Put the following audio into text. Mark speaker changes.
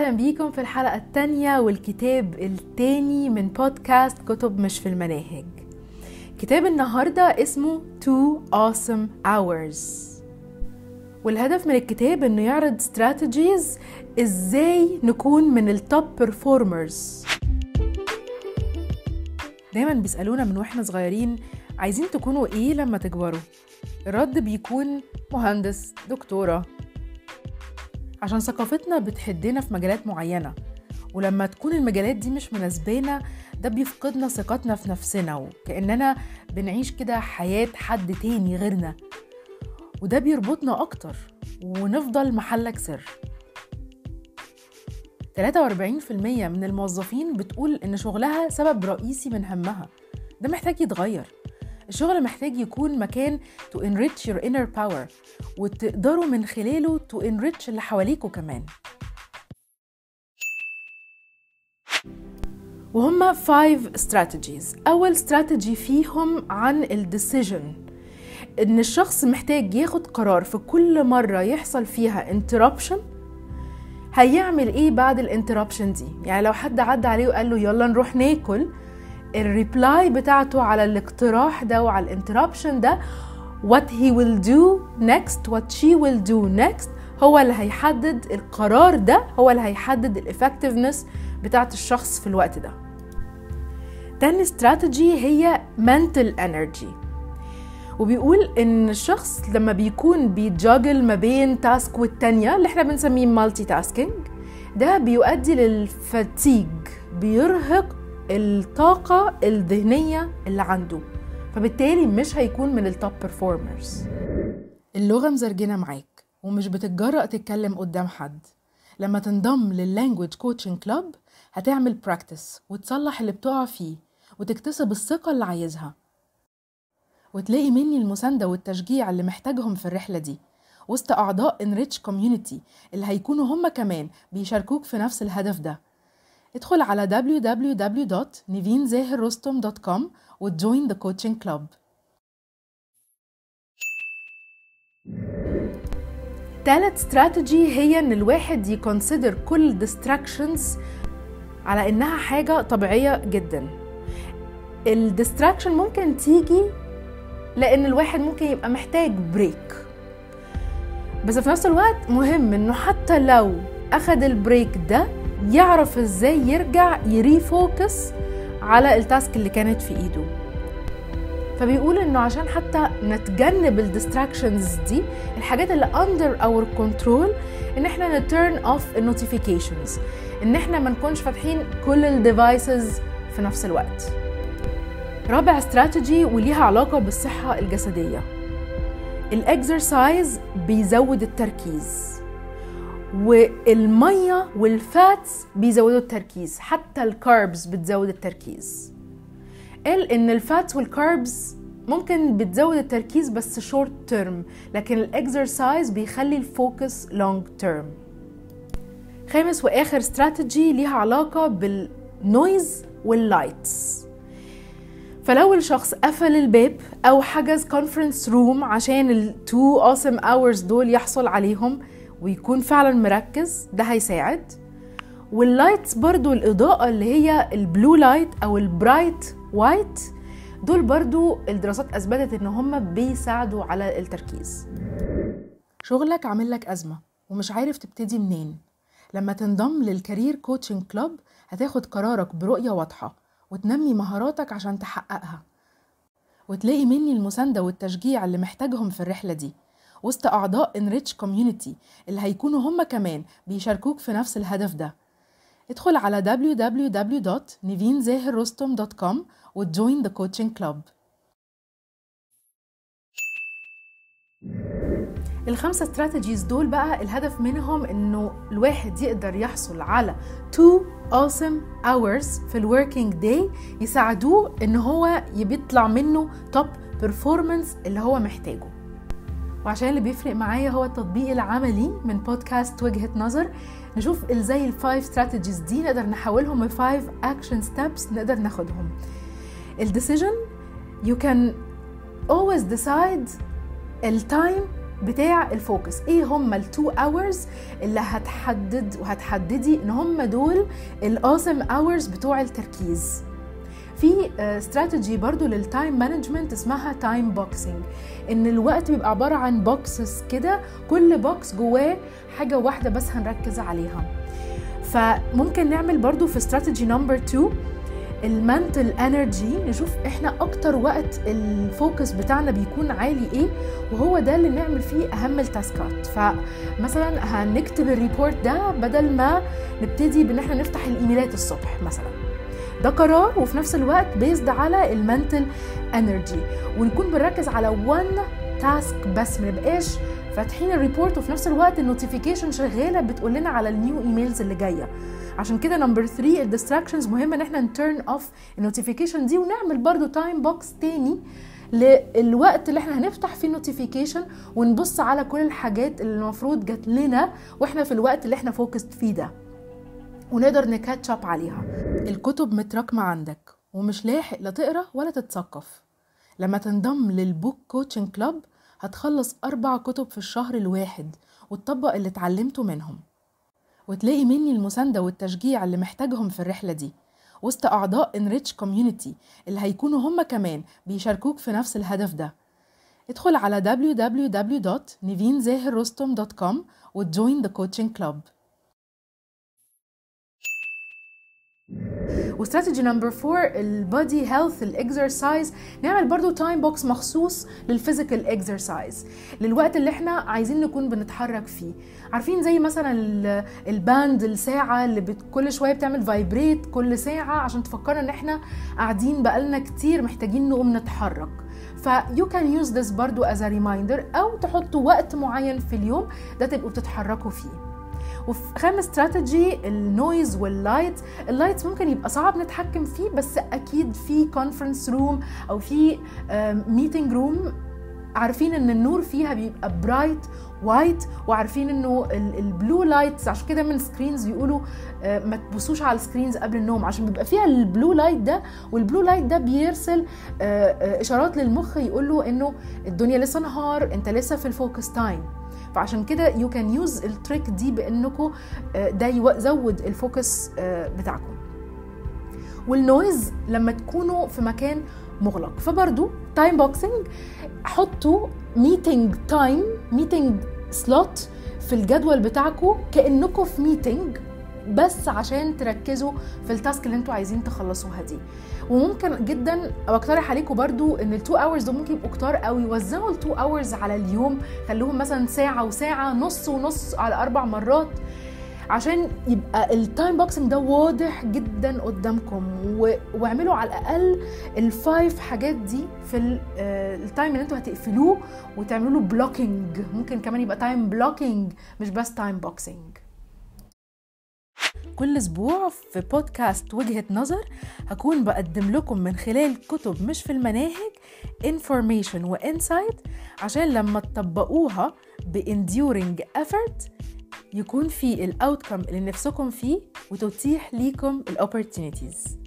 Speaker 1: وسهلا بيكم في الحلقة الثانية والكتاب الثاني من بودكاست كتب مش في المناهج. كتاب النهاردة اسمه 2 Awesome Hours، والهدف من الكتاب انه يعرض strategies ازاي نكون من التوب performers. دايما بيسألونا من واحنا صغيرين عايزين تكونوا ايه لما تكبروا؟ الرد بيكون مهندس، دكتورة، عشان ثقافتنا بتحدنا في مجالات معينة، ولما تكون المجالات دي مش مناسبانا ده بيفقدنا ثقتنا في نفسنا، وكأننا بنعيش كده حياة حد تاني غيرنا، وده بيربطنا أكتر ونفضل محلك سر. 43% من الموظفين بتقول إن شغلها سبب رئيسي من همها. ده محتاج يتغير. الشغل محتاج يكون مكان to enrich your inner power، وتقدروا من خلاله to enrich اللي حواليكوا كمان. وهما 5 strategies. أول strategy فيهم عن decision، إن الشخص محتاج ياخد قرار في كل مرة يحصل فيها interruption هيعمل إيه بعد الانتربشن دي. يعني لو حد عدى عليه وقال له يلا نروح ناكل، الريبلاي بتاعته على الاقتراح ده وعلى الانتربشن ده what he will do next what she will do next هو اللي هيحدد القرار ده، هو اللي هيحدد الeffectiveness بتاعت الشخص في الوقت ده. تاني استراتيجي هي mental energy، وبيقول ان الشخص لما بيكون بيجاجل ما بين تاسك والتانية اللي احنا بنسميه multitasking، ده بيؤدي للفتيج، بيرهق الطاقة الذهنية اللي عنده، فبالتالي مش هيكون من التوب performers. اللغة مزرجنة معاك ومش بتتجرأ تتكلم قدام حد. لما تنضم لللانجويج كوتشنج كلاب هتعمل براكتس وتصلح اللي بتقع فيه وتكتسب الثقة اللي عايزها، وتلاقي مني المساندة والتشجيع اللي محتاجهم في الرحلة دي وسط أعضاء enrich community اللي هيكونوا هم كمان بيشاركوك في نفس الهدف ده. ادخل على www.nivinzahirrostom.com وjoin the coaching club. تالت استراتيجي هي ان الواحد يكونسيدر كل distractions على انها حاجة طبيعية جدا. الديستراكشن ممكن تيجي لان الواحد ممكن يبقى محتاج بريك، بس في نفس الوقت مهم انه حتى لو اخد البريك ده يعرف ازاي يرجع يريفوكس على التاسك اللي كانت في ايده. فبيقول انه عشان حتى نتجنب الديستراكشنز دي، الحاجات اللي under our control ان احنا نتيرن اوف النوتيفيكيشنز، ان احنا ما نكونش فاتحين كل الديفايسز في نفس الوقت. رابع استراتيجي وليها علاقة بالصحة الجسدية، الاكسرسايز بيزود التركيز، والمية والفاتس بيزودوا التركيز، حتى الكاربز بتزود التركيز. قال ان الفاتس والكاربز ممكن بتزود التركيز بس شورت تيرم، لكن الاكسرسايز بيخلي الفوكس لونج تيرم. خامس واخر استراتيجي ليها علاقة بالنويز واللايتس. فلو الشخص قفل الباب او حجز كونفرنس روم عشان التو awesome hours دول يحصل عليهم ويكون فعلا مركز، ده هيساعد. واللايتس برضو الإضاءة اللي هي البلو لايت أو البرايت وايت، دول برضو الدراسات أثبتت إن هم بيساعدوا على التركيز. شغلك عامل لك أزمة ومش عارف تبتدي منين؟ لما تنضم للكارير كوتشنج كلاب هتاخد قرارك برؤية واضحة وتنمي مهاراتك عشان تحققها، وتلاقي مني المساندة والتشجيع اللي محتاجهم في الرحلة دي وسط أعضاء enrich community اللي هيكونوا هم كمان بيشاركوك في نفس الهدف ده. ادخل على www.nivinzahirrostom.com وjoin the coaching club. الخمسة استراتيجيز دول بقى الهدف منهم انه الواحد يقدر يحصل على 2 awesome hours في الworking day يساعدوه ان هو يطلع منه top performance اللي هو محتاجه. وعشان اللي بيفرق معايا هو التطبيق العملي من بودكاست وجهة نظر، نشوف ازاي ال5 strategies دي نقدر نحولهم ل 5 action steps نقدر ناخدهم. الديسيجن you can always decide التايم بتاع الفوكس. ايه هم ال2 hours اللي هتحددي ان هم دول الawesome hours بتوع التركيز. في استراتيجي برضو للتايم مانجمنت اسمها تايم بوكسينج، ان الوقت بيبقى عبارة عن بوكسز كده، كل بوكس جواه حاجة واحدة بس هنركز عليها. فممكن نعمل برضو في استراتيجي نمبر 2 المنتل انرجي، نشوف احنا اكتر وقت الفوكس بتاعنا بيكون عالي ايه، وهو ده اللي نعمل فيه اهم التاسكات. فمثلا هنكتب الريبورت ده بدل ما نبتدي بان احنا نفتح الايميلات الصبح مثلا. ده قرار، وفي نفس الوقت بيزد على المنتل انرجي، ونكون بنركز على one تاسك بس، ما نبقاش فاتحين الريبورت وفي نفس الوقت النوتيفيكيشن شغاله بتقول لنا على النيو ايميلز اللي جايه. عشان كده نمبر 3 الديستراكشنز مهم ان احنا نتيرن اوف النوتيفيكيشن دي، ونعمل برضو تايم بوكس تاني للوقت اللي احنا هنفتح فيه النوتيفيكيشن ونبص على كل الحاجات اللي المفروض جات لنا واحنا في الوقت اللي احنا فوكست فيه ده، ونقدر نكاتش اب عليها. الكتب متراكمه عندك ومش لاحق لا تقرا ولا تتثقف. لما تنضم للبوك كوتشنج كلاب هتخلص 4 كتب في الشهر الواحد وتطبق اللي اتعلمته منهم، وتلاقي مني المساندة والتشجيع اللي محتاجهم في الرحلة دي وسط أعضاء Enrich Community اللي هيكونوا هم كمان بيشاركوك في نفس الهدف ده. ادخل على www.nivinzahirrostom.com وتجوين the coaching club. واستراتيجي نمبر 4 البودي هيلث الاكسرسايز، نعمل برضو تايم بوكس مخصوص للفيزيكال اكسرسايز، للوقت اللي احنا عايزين نكون بنتحرك فيه. عارفين زي مثلا الباند الساعه اللي كل شويه بتعمل فايبريت كل ساعه عشان تفكرنا ان احنا قاعدين بقالنا كتير محتاجين نقوم نتحرك. فيو كان يوز ذس برضو از ريمايندر، او تحطوا وقت معين في اليوم ده تبقوا بتتحركوا فيه. وفي خامس استراتيجي النويز واللايت. اللايت ممكن يبقى صعب نتحكم فيه، بس اكيد في كونفرنس روم او في ميتنج روم عارفين ان النور فيها بيبقى برايت وايت، وعارفين انه البلو لايتس عشان كده من سكرينز بيقولوا ما تبصوش على السكرينز قبل النوم عشان بيبقى فيها البلو لايت ده، والبلو لايت ده بيرسل اشارات للمخ يقول له انه الدنيا لسه نهار، انت لسه في الفوكس تايم. فعشان كده يو كان يوز التريك دي بانكم ده يزود الفوكس بتاعكم. والنويز لما تكونوا في مكان مغلق، فبرضو تايم بوكسنج، حطوا ميتنج سلوت في الجدول بتاعكم كأنكم في ميتنج بس عشان تركزوا في التاسك اللي انتوا عايزين تخلصوها دي. وممكن جدا او اقترح عليكم برضو ان ال2 hours دول ممكن يبقوا كتار قوي، وزعوا ال2 hours على اليوم، خلوهم مثلا ساعة وساعة، نص ونص على 4 مرات، عشان يبقى التايم بوكسنج ده واضح جدا قدامكم. واعملوا على الاقل ال5 حاجات دي في التايم اللي انتوا هتقفلوه وتعملوا له بلوكينج. ممكن كمان يبقى تايم بلوكينج مش بس تايم بوكسنج. كل اسبوع في بودكاست وجهة نظر هكون بقدم لكم من خلال كتب مش في المناهج information و insight عشان لما تطبقوها ب enduring effort يكون في الاوتكم اللي نفسكم فيه وتتيح ليكم opportunities.